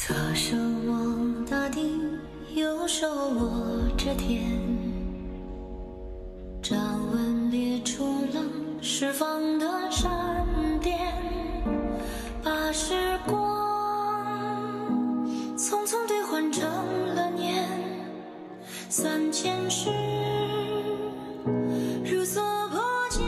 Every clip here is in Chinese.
左手握大地，右手握着天，掌纹裂出了释放的闪电，把时光匆匆兑换成了年，三千世如所不见。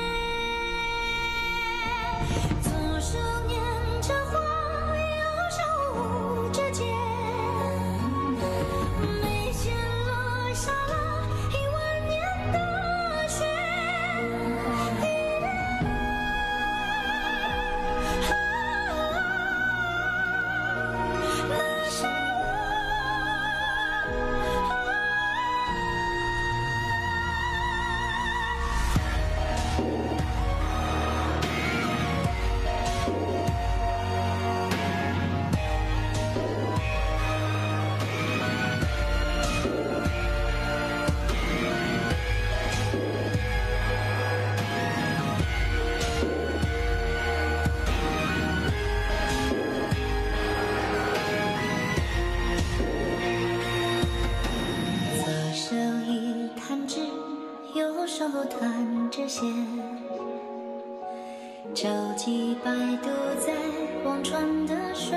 左手捻着花，右手舞着剑，眉间落下了10000年的雪。那是右手弹着弦，舟楫摆渡在忘川的水